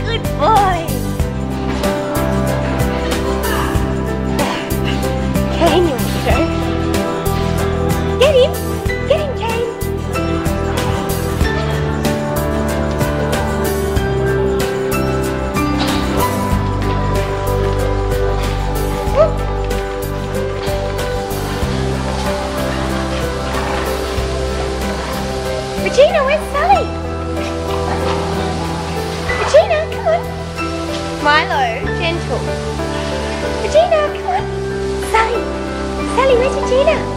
Good boy. Kane, you want to go? Get him. Get him, Kane. Regina, where's Sully? Regina, come on. Milo, gentle. Regina, come on. Sully, where's Regina?